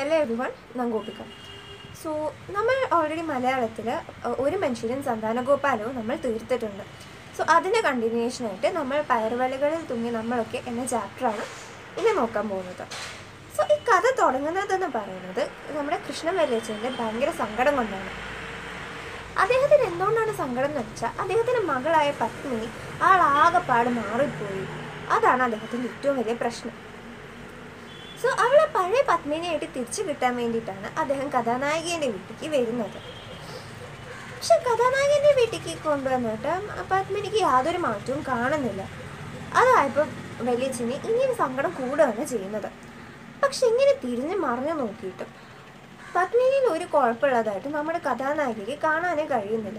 Hello everyone, Nangopika. So, നമ്മൾ already മലയാളത്തിൽ ഒരു മനുഷ്യരും സന്താനഗോപാലവും നമ്മൾ തീർത്തിട്ടുണ്ട്. സോ അതിൻ്റെ കണ്ടിന്യൂഷനായിട്ട് നമ്മൾ പയറുവലകളിൽ തൂങ്ങി നമ്മളൊക്കെ എന്ന ചാപ്റ്ററാണ് ഇനി നോക്കാൻ പോകുന്നത്. സോ ഈ കഥ തുടങ്ങുന്നതെന്ന് പറയുന്നത് നമ്മുടെ കൃഷ്ണൻ വല്യച്ഛൻ്റെ ഭയങ്കര സങ്കടം കൊണ്ടാണ്. അദ്ദേഹത്തിന് എന്തുകൊണ്ടാണ് സങ്കടം എന്ന് വെച്ചാൽ അദ്ദേഹത്തിൻ്റെ മകളായ പത്മിനി ആളാകെപ്പാട് മാറിപ്പോയി. അതാണ് അദ്ദേഹത്തിൻ്റെ ഏറ്റവും വലിയ പ്രശ്നം. സോ അവളെ പഴയ പത്മിനിയായിട്ട് തിരിച്ചു കിട്ടാൻ വേണ്ടിയിട്ടാണ് അദ്ദേഹം കഥാനായികേൻ്റെ വീട്ടിലേക്ക് വരുന്നത്. പക്ഷെ കഥാനായകൻ്റെ വീട്ടിലേക്ക് കൊണ്ടുവന്നിട്ട് പത്മിനിക്ക് യാതൊരു മാറ്റവും കാണുന്നില്ല. അതായപ്പോൾ വലിയച്ഛന് ഇങ്ങനെ സങ്കടം കൂടുകയാണ് ചെയ്യുന്നത്. പക്ഷെ ഇങ്ങനെ തിരിഞ്ഞ് മറിഞ്ഞു നോക്കിയിട്ടും പത്മിനിയിൽ ഒരു കുഴപ്പമുള്ളതായിട്ട് നമ്മുടെ കഥാനായികയ്ക്ക് കാണാനേ കഴിയുന്നില്ല.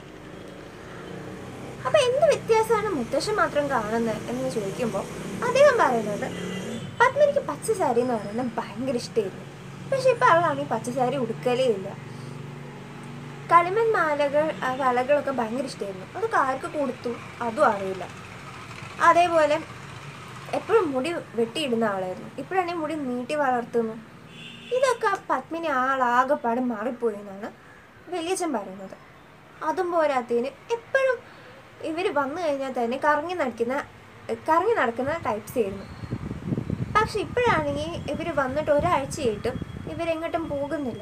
അപ്പം എന്ത് വ്യത്യാസമാണ് മുത്തശ്ശൻ മാത്രം കാണുന്നത് എന്ന് ചോദിക്കുമ്പോൾ അദ്ദേഹം പറയുന്നത് പത്മിനിക്ക് പച്ച സാരി എന്ന് പറയുന്നത് ഭയങ്കര ഇഷ്ടമായിരുന്നു. പക്ഷെ ഇപ്പം അവളാണെങ്കിൽ പച്ച സാരി ഉടുക്കലേ ഇല്ല. കളിമൺ മാലകൾ വളകളൊക്കെ ഭയങ്കര ഇഷ്ടമായിരുന്നു. അതൊക്കെ ആർക്ക് കൊടുത്തു അതും അറിയില്ല. അതേപോലെ എപ്പോഴും മുടി വെട്ടിയിടുന്ന ആളായിരുന്നു. ഇപ്പോഴാണെങ്കിൽ മുടി നീട്ടി വളർത്തുന്നു. ഇതൊക്കെ പത്മിനി ആളാകെപ്പാട് മാറിപ്പോയി എന്നാണ് വലിയച്ഛൻ പറയുന്നത്. അതും പോരാത്തതിന് എപ്പോഴും ഇവർ വന്നു കഴിഞ്ഞാൽ തന്നെ കറങ്ങി നടക്കുന്ന ടൈപ്സ് ആയിരുന്നു. പക്ഷെ ഇപ്പോഴാണെങ്കിൽ ഇവർ വന്നിട്ട് ഒരാഴ്ചയായിട്ടും ഇവരെങ്ങോട്ടും പോകുന്നില്ല.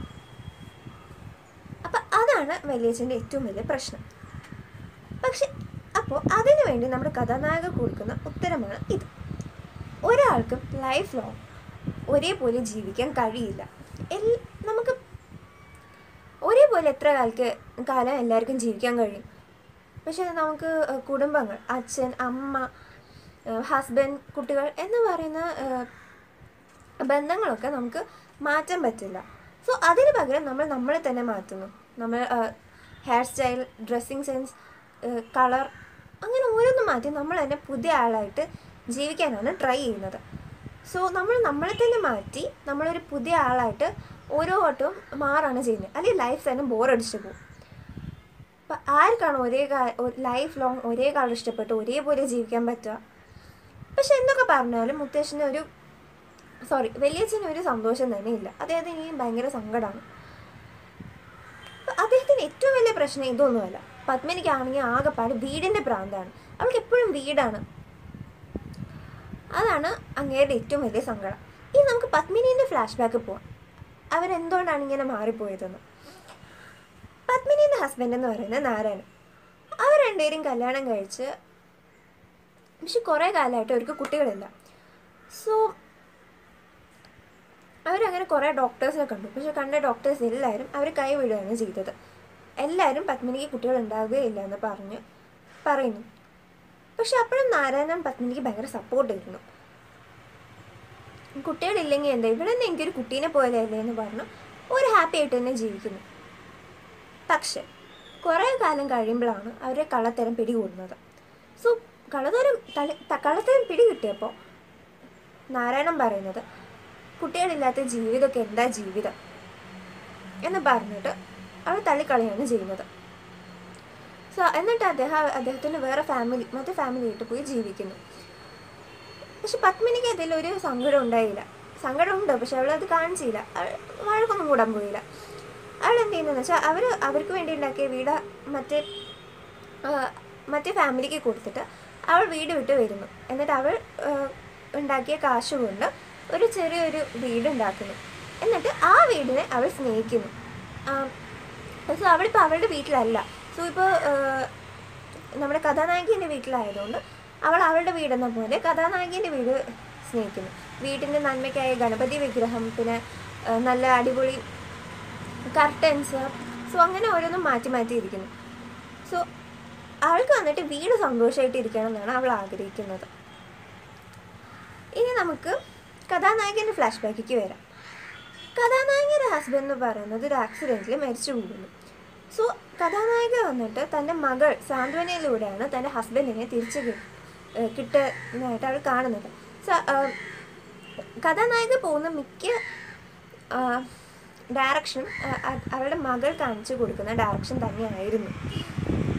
അപ്പം അതാണ് വലിയച്ഛൻ്റെ ഏറ്റവും വലിയ പ്രശ്നം. പക്ഷെ അപ്പോൾ അതിനു വേണ്ടി നമ്മുടെ കഥാനായകർ കൊടുക്കുന്ന ഉത്തരമാണ് ഇത്. ഒരാൾക്കും ലൈഫ് ലോങ് ഒരേപോലെ ജീവിക്കാൻ കഴിയില്ല. നമുക്ക് ഒരേപോലെ എത്ര കാലം എല്ലാവർക്കും ജീവിക്കാൻ കഴിയും. പക്ഷെ നമുക്ക് കുടുംബങ്ങൾ, അച്ഛൻ, അമ്മ, ഹസ്ബൻഡ്, കുട്ടികൾ എന്ന് പറയുന്ന ബന്ധങ്ങളൊക്കെ നമുക്ക് മാറ്റാൻ പറ്റില്ല. സോ അതിന് പകരം നമ്മളെ തന്നെ മാറ്റുന്നു. നമ്മൾ hair style, dressing sense, colour, അങ്ങനെ ഓരോന്നും മാറ്റി നമ്മൾ തന്നെ പുതിയ ആളായിട്ട് ജീവിക്കാനാണ് ട്രൈ ചെയ്യുന്നത്. സോ നമ്മളെ തന്നെ മാറ്റി നമ്മളൊരു പുതിയ ആളായിട്ട് ഓരോ വട്ടവും മാറാണ് ചെയ്യുന്നത്. അല്ലെങ്കിൽ ലൈഫ് തന്നെ ബോറടിച്ചു പോകും. അപ്പം ആർക്കാണ് ലൈഫ് ലോങ് ഒരേ കളർ ഇഷ്ടപ്പെട്ട് ഒരേപോലെ ജീവിക്കാൻ പറ്റുക? പക്ഷെ എന്തൊക്കെ പറഞ്ഞാലും വലിയച്ഛന് ഒരു സന്തോഷം തന്നെ ഇല്ല. അദ്ദേഹത്തിന് ഇനിയും ഭയങ്കര സങ്കടമാണ്. അദ്ദേഹത്തിന് ഏറ്റവും വലിയ പ്രശ്നം ഇതൊന്നുമല്ല. പത്മിനിക്കാണെങ്കിൽ ആകെപ്പാട് വീടിൻ്റെ പ്രാന്താണ്. അവൾക്ക് എപ്പോഴും വീടാണ്. അതാണ് അങ്ങേരുടെ ഏറ്റവും വലിയ സങ്കടം. ഇനി നമുക്ക് പത്മിനീൻ്റെ ഫ്ലാഷ് ബാക്ക് പോവാം. അവരെന്തുകൊണ്ടാണ് ഇങ്ങനെ മാറിപ്പോയതെന്ന്. പത്മിനീൻ്റെ ഹസ്ബൻഡ് എന്ന് പറയുന്നത് നാരായണൻ. അവർ രണ്ടുപേരും കല്യാണം കഴിച്ച് പക്ഷെ കുറേ കാലമായിട്ട് അവർക്ക് കുട്ടികളില്ല. സോ അവരങ്ങനെ കുറേ ഡോക്ടേഴ്സിനെ കണ്ടു. പക്ഷെ കണ്ട ഡോക്ടേഴ്സ് എല്ലാവരും അവർ കൈവിടുകയാണ് ചെയ്തത്. എല്ലാവരും പത്മിനിക്ക് കുട്ടികൾ ഉണ്ടാവുകയില്ല എന്ന് പറയുന്നു. പക്ഷെ അപ്പോഴും നാരായണൻ പത്മിനിക്ക് ഭയങ്കര സപ്പോർട്ട് ആയിരുന്നു. കുട്ടികളില്ലെങ്കിൽ എന്താ, ഇവിടെ നിന്ന് എനിക്കൊരു കുട്ടീനെ പോലെയല്ലേ എന്ന് പറഞ്ഞു ഒരു ഹാപ്പി ആയിട്ട് തന്നെ ജീവിക്കുന്നു. പക്ഷെ കുറേ കാലം കഴിയുമ്പോഴാണ് അവരെ കള്ളത്തരം പിടികൂടുന്നത്. സോ കള്ളത്തരം പിടികിട്ടിയപ്പോൾ നാരായണൻ പറയുന്നത് കുട്ടികളില്ലാത്ത ജീവിതമൊക്കെ എന്താ ജീവിതം എന്ന് പറഞ്ഞിട്ട് അവർ തള്ളിക്കളയാണ് ചെയ്യുന്നത്. സോ എന്നിട്ട് അദ്ദേഹത്തിന് മറ്റേ ഫാമിലിയായിട്ട് പോയി ജീവിക്കുന്നു. പക്ഷെ പത്മിനിക്ക് അതിലൊരു സങ്കടം ഉണ്ടായില്ല. സങ്കടമുണ്ട്, പക്ഷെ അവളത് കാണിച്ചില്ല. വഴക്കൊന്നും കൂടാൻ പോയില്ല. അവൾ എന്ത് ചെയ്യുന്നതെന്ന് വെച്ചാൽ അവർക്ക് വേണ്ടി ഉണ്ടാക്കിയ വീട് മറ്റേ ഫാമിലിക്ക് കൊടുത്തിട്ട് അവൾ വീട് വിട്ട് വരുന്നു. എന്നിട്ട് അവൾ ഉണ്ടാക്കിയ കാശ് കൊണ്ട് ഒരു ചെറിയൊരു വീടുണ്ടാക്കുന്നു. എന്നിട്ട് ആ വീടിനെ അവൾ സ്നേഹിക്കുന്നു. സോ അവളിപ്പോൾ അവളുടെ വീട്ടിലല്ല. സോ ഇപ്പോൾ നമ്മുടെ കഥാനായകൻ്റെ വീട്ടിലായതുകൊണ്ട് അവൾ അവളുടെ വീടെന്ന പോലെ കഥാനായകൻ്റെ വീട് സ്നേഹിക്കുന്നു. വീട്ടിൻ്റെ നന്മയ്ക്കായ ഗണപതി വിഗ്രഹം, പിന്നെ നല്ല അടിപൊളി കർട്ടൻസ്, സോ അങ്ങനെ ഓരോന്നും മാറ്റിയിരിക്കുന്നു. സോ അവൾക്ക് വന്നിട്ട് വീട് സന്തോഷമായിട്ട് ഇരിക്കണം എന്നാണ് അവൾ ആഗ്രഹിക്കുന്നത്. ഇനി നമുക്ക് കഥാനായകൻ്റെ ഫ്ലാഷ് ബാക്കിലേക്ക് വരാം. കഥാനായകൻ്റെ ഹസ്ബൻഡ് എന്ന് പറയുന്നത് ഒരു ആക്സിഡൻറ്റിൽ മരിച്ചു പോകുന്നു. സോ കഥാനായിക വന്നിട്ട് തൻ്റെ മകൾ സാന്ത്വനയിലൂടെയാണ് തൻ്റെ ഹസ്ബൻഡിനെ തിരിച്ച് കിട്ടുന്നതായിട്ട് അവൾ കാണുന്നത്. സോ കഥാനായിക പോകുന്ന മിക്ക ഡയറക്ഷൻ അവളുടെ മകൾ കാണിച്ചു കൊടുക്കുന്ന ഡയറക്ഷൻ തന്നെയായിരുന്നു.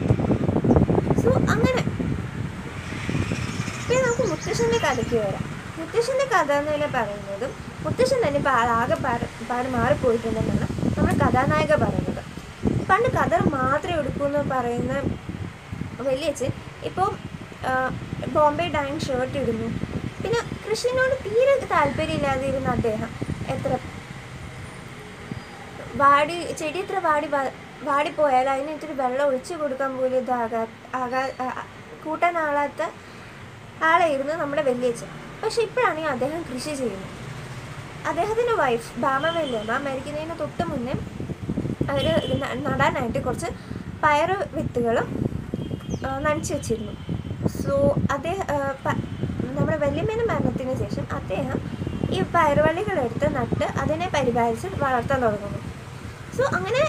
സോ അങ്ങനെ പിന്നെ നമുക്ക് മുത്തശ്ശൻ്റെ കഥയ്ക്ക് വരാം. മുത്തശ്ശൻ്റെ കഥ എന്ന് തന്നെ പറയുന്നതും മുത്തശ്ശൻ തന്നെ ഇപ്പോൾ ആകെ പാട് മാറിപ്പോയിട്ടുണ്ടെന്നാണ് നമ്മൾ കഥാനായിക പറയുന്നത്. പണ്ട് കതർ മാത്രമേ എടുക്കൂ എന്ന് പറയുന്ന വലിയച്ഛൻ ഇപ്പോൾ ബോംബെ ഡൈൻ ഷർട്ട് ഇടുന്നു. പിന്നെ കൃഷിനോട് തീരെ താല്പര്യമില്ലാതെ ഇരുന്ന അദ്ദേഹം ചെടി എത്ര വാടിപ്പോയാൽ അതിന് ഇത്തിരി വെള്ളം ഒഴിച്ചു കൊടുക്കാൻ പോലും കൂട്ടാനാളാത്ത ആളായിരുന്നു നമ്മുടെ വലിയച്ഛൻ. പക്ഷെ ഇപ്പോഴാണെങ്കിൽ അദ്ദേഹം കൃഷി ചെയ്യുന്നു. അദ്ദേഹത്തിൻ്റെ വൈഫ് ഭാമ വല്യമ്മ മരിക്കുന്നതിന് തൊട്ട് മുന്നേ അവർ നടാനായിട്ട് കുറച്ച് പയറ് വിത്തുകളും നനച്ച് വെച്ചിരുന്നു. സോ നമ്മുടെ വല്യമ്മേൻ്റെ മരണത്തിന് ശേഷം അദ്ദേഹം ഈ പയറുവള്ളികളെടുത്ത് നട്ട് അതിനെ പരിപാലിച്ച് വളർത്താൻ തുടങ്ങുന്നു. സോ അങ്ങനെ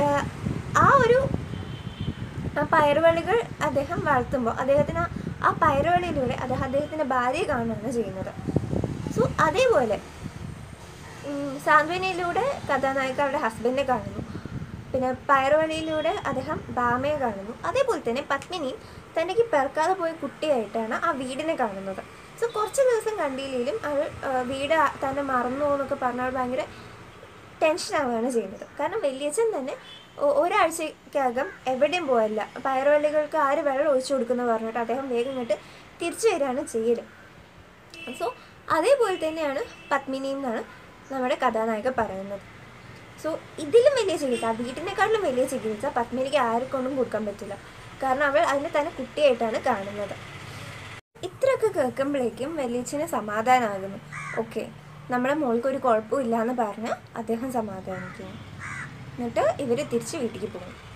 ആ പയറുവള്ളികൾ അദ്ദേഹം വളർത്തുമ്പോൾ അദ്ദേഹത്തിന് ആ പയറുവള്ളിയിലൂടെ അദ്ദേഹത്തിൻ്റെ ഭാര്യയെ കാണുകയാണ് ചെയ്യുന്നത്. സോ അതേപോലെ സാന്ത്വനയിലൂടെ കഥാനായിക അവരുടെ ഹസ്ബൻഡിനെ കാണുന്നു. പിന്നെ പയറുവള്ളിയിലൂടെ അദ്ദേഹം ഭാമയെ കാണുന്നു. അതേപോലെ തന്നെ പത്മിനിയും തനിക്ക് പിറക്കാതെ പോയ കുട്ടിയായിട്ടാണ് ആ വീടിനെ കാണുന്നത്. സോ കുറച്ച് ദിവസം കണ്ടില്ലെങ്കിലും അവൾ വീട് തന്നെ മറന്നു എന്നൊക്കെ പറഞ്ഞാൽ ഭയങ്കര ടെൻഷനാവുകയാണ് ചെയ്യുന്നത്. കാരണം വലിയച്ഛൻ തന്നെ ഒരാഴ്ചക്കകം എവിടെയും പോയല്ല, പയറുവള്ളികൾക്ക് ആര് വെള്ളം ഒഴിച്ചു കൊടുക്കുന്നു പറഞ്ഞിട്ട് അദ്ദേഹം വേഗം ഇങ്ങോട്ട് തിരിച്ചു വരികയാണ് ചെയ്യൽ. സോ അതേപോലെ തന്നെയാണ് പത്മിനി എന്നാണ് നമ്മുടെ കഥാനായിക പറയുന്നത്. സോ ഇതിലും വലിയ ചികിത്സ, ആ വീട്ടിനെക്കാട്ടിലും വലിയ ചികിത്സ പത്മിനിക്ക് ആർക്കൊന്നും കൊടുക്കാൻ പറ്റില്ല. കാരണം അവൾ അതിനെ തന്നെ കുട്ടിയായിട്ടാണ് കാണുന്നത്. ഇത്രയൊക്കെ കേൾക്കുമ്പോഴേക്കും വലിയച്ഛന് സമാധാനമാകുന്നു. ഓക്കെ, നമ്മുടെ മോൾക്കൊരു കുഴപ്പമില്ല എന്ന് പറഞ്ഞ് അദ്ദേഹം സമാധാനിക്കുന്നു. എന്നിട്ട് ഇവർ തിരിച്ച് വീട്ടിലേക്ക് പോകും.